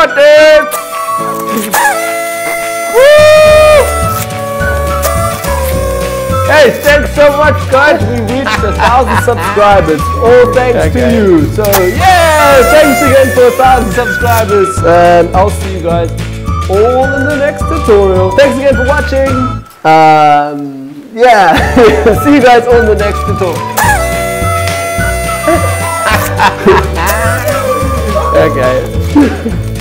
got it! Hey, thanks so much, guys. We reached 1,000 subscribers. All thanks to you. So, yeah, thanks again for 1,000 subscribers. And I'll see you guys all in the next tutorial. Thanks again for watching. Yeah, see you guys all in the next tutorial. Okay.